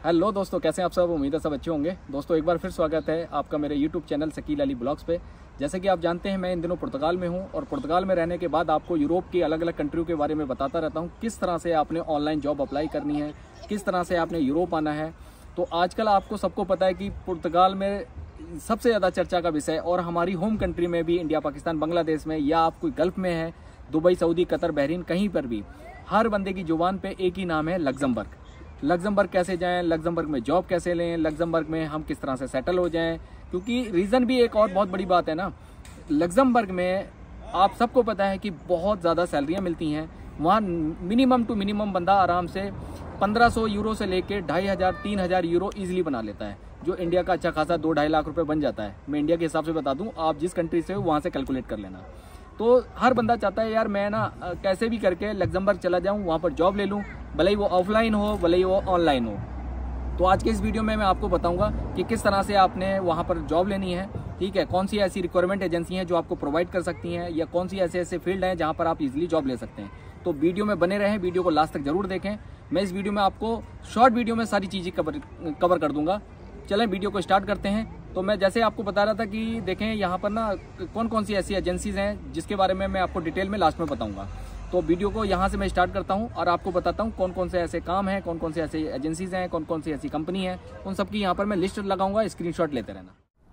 Hello दोस्तों, कैसे हैं आप सब। उम्मीद है सब अच्छे होंगे। दोस्तों एक बार फिर स्वागत है आपका मेरे YouTube channel Shakeel Ali blogs पे। जैसे कि आप जानते हैं मैं इन दिनों पुर्तगाल में हूं और पुर्तगाल में रहने के बाद आपको यूरोप की अलग अलग कंट्रियों के बारे में बताता रहता हूं, किस तरह से आपने ऑनलाइन जॉब अप्लाई करनी है, किस तरह से आपने यूरोप आना है। तो आजकल आपको सबको पता है कि पुर्तगाल में सबसे ज़्यादा चर्चा का विषय, और हमारी होम कंट्री में भी, इंडिया पाकिस्तान बांग्लादेश में, या आप कोई गल्फ में है, दुबई सऊदी कतर बहरीन, कहीं पर भी हर बंदे की जुबान पे एक ही नाम है, लग्जमबर्ग। लग्जमबर्ग कैसे जाएं, लग्जमबर्ग में जॉब कैसे लें, लग्जमबर्ग में हम किस तरह से सेटल हो जाएं। क्योंकि रीज़न भी एक और बहुत बड़ी बात है ना, लग्जमबर्ग में आप सबको पता है कि बहुत ज़्यादा सैलरियां मिलती हैं। वहाँ मिनिमम टू मिनिमम बंदा आराम से 1500 यूरो से लेके 2500-3000 यूरो ईजिली बना लेता है, जो इंडिया का अच्छा खासा 2-2.5 लाख रुपए बन जाता है। मैं इंडिया के हिसाब से बता दूं, आप जिस कंट्री से हो वहाँ से कैलकुलेट कर लेना। तो हर बंदा चाहता है यार मैं ना कैसे भी करके लग्जमबर्ग चला जाऊं, वहाँ पर जॉब ले लूं, भले ही वो ऑफलाइन हो भले ही वो ऑनलाइन हो। तो आज के इस वीडियो में मैं आपको बताऊंगा कि किस तरह से आपने वहाँ पर जॉब लेनी है, ठीक है। कौन सी ऐसी रिक्वायरमेंट एजेंसी हैं जो आपको प्रोवाइड कर सकती हैं, या कौन सी ऐसे फील्ड हैं जहाँ पर आप इजीली जॉब ले सकते हैं। तो वीडियो में बने रहें, वीडियो को लास्ट तक जरूर देखें। मैं इस वीडियो में आपको शॉर्ट वीडियो में सारी चीज़ें कवर कर दूंगा। चलें वीडियो को स्टार्ट करते हैं। तो मैं जैसे आपको बता रहा था कि देखें यहाँ पर ना कौन कौन सी ऐसी एजेंसीज हैं जिसके बारे में मैं आपको डिटेल में लास्ट में बताऊंगा। तो वीडियो को यहाँ से मैं स्टार्ट करता हूँ और आपको बताता हूँ कौन कौन से ऐसे काम हैं, कौन कौन से ऐसे एजेंसीज हैं, कौन कौन सी ऐसी कंपनी है, उन सबकी यहाँ पर मैं लिस्ट लगाऊंगा, स्क्रीनशॉट लेते रहना।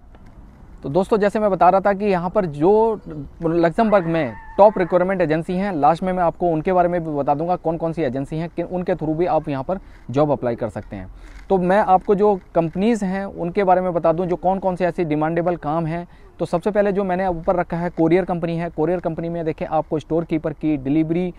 तो दोस्तों जैसे मैं बता रहा था कि यहाँ पर जो लग्जमबर्ग में टॉप रिक्वायरमेंट एजेंसी हैं, लास्ट में मैं आपको उनके बारे में भी बता दूंगा कौन कौन सी एजेंसी हैं, कि उनके थ्रू भी आप यहाँ पर जॉब अप्लाई कर सकते हैं। तो मैं आपको जो कंपनीज़ हैं उनके बारे में बता दूं, जो कौन कौन से ऐसे डिमांडेबल काम हैं। तो सबसे पहले जो मैंने ऊपर रखा है, कोरियर कंपनी है। कोरियर कंपनी में देखें आपको स्टोर कीपर की डिलीवरी,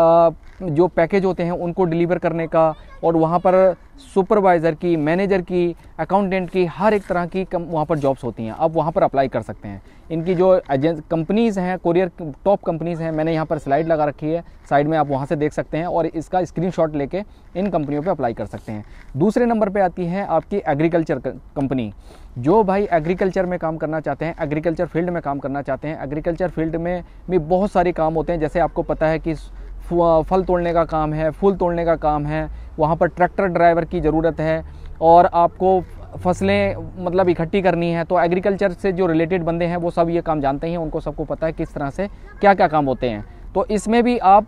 जो पैकेज होते हैं उनको डिलीवर करने का, और वहाँ पर सुपरवाइज़र की, मैनेजर की, अकाउंटेंट की, हर एक तरह की वहाँ पर जॉब्स होती हैं। आप वहाँ पर अप्लाई कर सकते हैं। इनकी जो कंपनीज़ हैं, कोरियर टॉप कंपनीज़ हैं, मैंने यहाँ पर स्लाइड लगा रखी है, साइड में आप वहाँ से देख सकते हैं और इसका स्क्रीनशॉट लेके इन कंपनियों पे अप्लाई कर सकते हैं। दूसरे नंबर पे आती है आपकी एग्रीकल्चर कंपनी। जो भाई एग्रीकल्चर में काम करना चाहते हैं, एग्रीकल्चर फील्ड में काम करना चाहते हैं, एग्रीकल्चर फील्ड में भी बहुत सारे काम होते हैं। जैसे आपको पता है कि फल तोड़ने का काम है, फूल तोड़ने का काम है, वहाँ पर ट्रैक्टर ड्राइवर की ज़रूरत है, और आपको फसलें मतलब इकट्ठी करनी है। तो एग्रीकल्चर से जो रिलेटेड बंदे हैं वो सब ये काम जानते हैं, उनको सबको पता है किस तरह से क्या क्या काम होते हैं। तो इसमें भी आप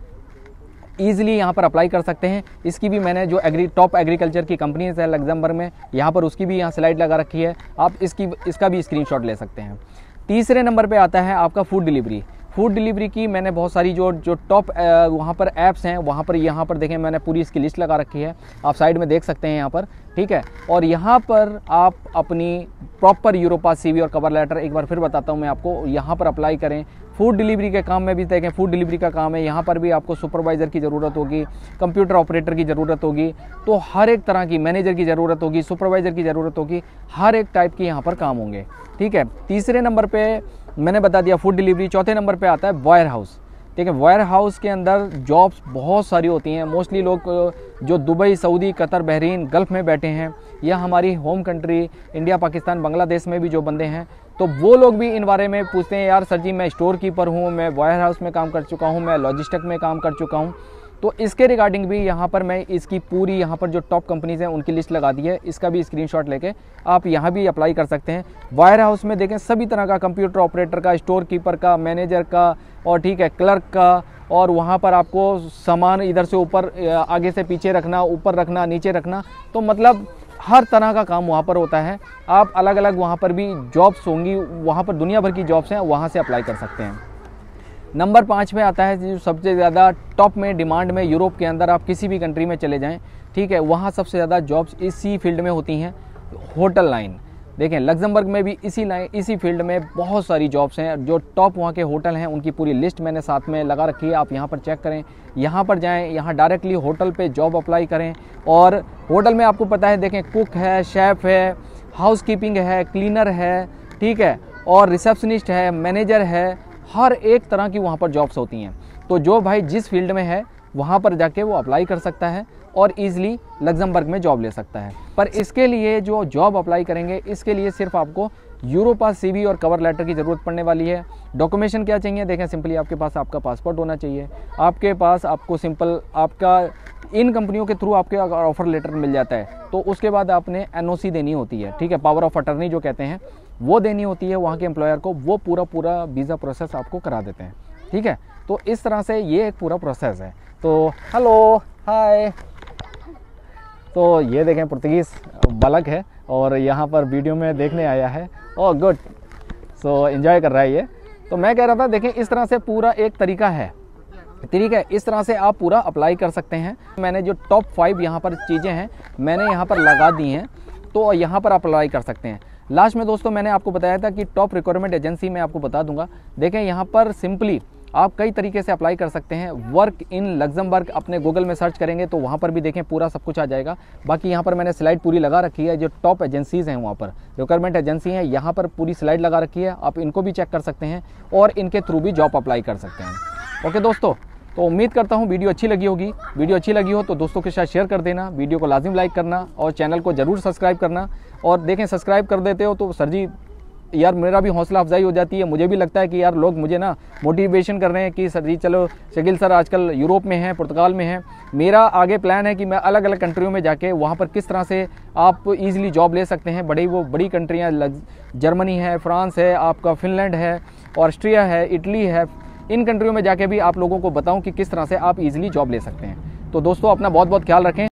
ईजिली यहाँ पर अप्लाई कर सकते हैं। इसकी भी मैंने जो टॉप एग्रीकल्चर की कंपनीज है लग्जमबर्ग में, यहाँ पर उसकी भी यहाँ स्लाइड लगा रखी है, आप इसका भी स्क्रीनशॉट ले सकते हैं। तीसरे नंबर पे आता है आपका फूड डिलीवरी। फूड डिलीवरी की मैंने बहुत सारी जो टॉप वहाँ पर ऐप्स हैं, वहाँ पर यहाँ पर देखें मैंने पूरी इसकी लिस्ट लगा रखी है, आप साइड में देख सकते हैं यहाँ पर, ठीक है। और यहाँ पर आप अपनी प्रॉपर यूरोपास सीवी और कवर लेटर, एक बार फिर बताता हूँ मैं आपको, यहाँ पर अप्लाई करें। फूड डिलीवरी के काम में भी देखें, फूड डिलीवरी का काम है, यहाँ पर भी आपको सुपरवाइज़र की ज़रूरत होगी, कंप्यूटर ऑपरेटर की ज़रूरत होगी, तो हर एक तरह की, मैनेजर की ज़रूरत होगी, सुपरवाइज़र की ज़रूरत होगी, हर एक टाइप की यहाँ पर काम होंगे, ठीक है। तीसरे नंबर पे मैंने बता दिया फूड डिलीवरी। चौथे नंबर पे आता है वायर हाउस, ठीक है। वायर हाउस के अंदर जॉब्स बहुत सारी होती हैं। मोस्टली लोग जो Dubai Saudi Qatar Bahrain Gulf में बैठे हैं, या हमारी home country India Pakistan Bangladesh में भी जो बंदे हैं, तो वो लोग भी इन बारे में पूछते हैं, यार सर जी मैं स्टोर कीपर हूँ, मैं वायर हाउस में काम कर चुका हूँ, मैं लॉजिस्टिक में काम कर चुका हूँ। तो इसके रिगार्डिंग भी यहाँ पर मैं इसकी पूरी यहाँ पर जो टॉप कंपनीज़ हैं उनकी लिस्ट लगा दी है, इसका भी स्क्रीनशॉट लेके आप यहाँ भी अप्लाई कर सकते हैं। वायर हाउस में देखें सभी तरह का, कंप्यूटर ऑपरेटर का, स्टोर कीपर का, मैनेजर का, और ठीक है क्लर्क का, और वहाँ पर आपको सामान इधर से ऊपर, आगे से पीछे रखना, ऊपर रखना, नीचे रखना, तो मतलब हर तरह का काम वहाँ पर होता है। आप अलग अलग वहाँ पर भी जॉब्स होंगी, वहाँ पर दुनिया भर की जॉब्स हैं, वहाँ से अप्लाई कर सकते हैं। नंबर 5 में आता है जो सबसे ज़्यादा टॉप में डिमांड में, यूरोप के अंदर आप किसी भी कंट्री में चले जाएं, ठीक है, वहाँ सबसे ज़्यादा जॉब्स इसी फील्ड में होती हैं, होटल लाइन। देखें लग्जमबर्ग में भी इसी फील्ड में बहुत सारी जॉब्स हैं। जो टॉप वहाँ के होटल हैं उनकी पूरी लिस्ट मैंने साथ में लगा रखी है, आप यहाँ पर चेक करें, यहाँ पर जाएं, यहाँ डायरेक्टली होटल पे जॉब अप्लाई करें। और होटल में आपको पता है, देखें कुक है, शेफ़ है, हाउसकीपिंग है, क्लीनर है, ठीक है, और रिसेप्शनिस्ट है, मैनेजर है, हर एक तरह की वहाँ पर जॉब्स होती हैं। तो जो भाई जिस फील्ड में है वहाँ पर जाके वो अप्लाई कर सकता है। और ईजिली लग्जमबर्ग में जॉब ले सकता है। पर इसके लिए जो जॉब अप्लाई करेंगे, इसके लिए सिर्फ आपको यूरोपास CV और कवर लेटर की ज़रूरत पड़ने वाली है। डॉक्यूमेंटेशन क्या चाहिए, देखें सिंपली आपके पास आपका पासपोर्ट होना चाहिए, आपके पास आपको सिंपल आपका इन कंपनियों के थ्रू आपके अगर ऑफर लेटर मिल जाता है तो उसके बाद आपने NOC देनी होती है, ठीक है, पावर ऑफ अटर्नी जो कहते हैं वो देनी होती है वहाँ के एम्प्लॉयर को, वो पूरा वीज़ा प्रोसेस आपको करा देते हैं, ठीक है। तो इस तरह से ये एक पूरा प्रोसेस है। तो हेलो हाय, तो ये देखें पुर्तगीज़ बालक है और यहाँ पर वीडियो में देखने आया है। ओह गुड, सो एंजॉय कर रहा है ये। तो मैं कह रहा था देखें इस तरह से पूरा एक तरीका है, ठीक है, इस तरह से आप पूरा अप्लाई कर सकते हैं। मैंने जो टॉप 5 यहाँ पर चीज़ें हैं मैंने यहाँ पर लगा दी हैं, तो यहाँ पर आप अप्लाई कर सकते हैं। लास्ट में दोस्तों मैंने आपको बताया था कि टॉप रिक्वायरमेंट एजेंसी मैं आपको बता दूंगा। देखें यहाँ पर सिंपली आप कई तरीके से अप्लाई कर सकते हैं। वर्क इन लग्जमबर्ग अपने गूगल में सर्च करेंगे तो वहाँ पर भी देखें पूरा सब कुछ आ जाएगा। बाकी यहाँ पर मैंने स्लाइड पूरी लगा रखी है, जो टॉप एजेंसीज़ हैं वहाँ पर रिक्वायरमेंट एजेंसी हैं, यहाँ पर पूरी स्लाइड लगा रखी है, आप इनको भी चेक कर सकते हैं और इनके थ्रू भी जॉब अप्लाई कर सकते हैं। ओके दोस्तों, तो उम्मीद करता हूँ वीडियो अच्छी लगी होगी। वीडियो अच्छी लगी हो तो दोस्तों के साथ शेयर कर देना, वीडियो को लाजिम लाइक करना और चैनल को ज़रूर सब्सक्राइब करना। और देखें सब्सक्राइब कर देते हो तो सर जी यार मेरा भी हौसला अफजाई हो जाती है, मुझे भी लगता है कि यार लोग मुझे ना मोटिवेशन कर रहे हैं कि सर जी चलो शकील सर आजकल यूरोप में हैं, पुर्तगाल में हैं। मेरा आगे प्लान है कि मैं अलग अलग कंट्रियों में जाके वहाँ पर किस तरह से आप इजीली जॉब ले सकते हैं। बड़ी कंट्रियाँ जर्मनी है, फ्रांस है, आपका फिनलैंड है, ऑस्ट्रिया है, इटली है, इन कंट्रियों में जाके भी आप लोगों को बताऊं कि किस तरह से आप इजीली जॉब ले सकते हैं। तो दोस्तों अपना बहुत बहुत ख्याल रखें।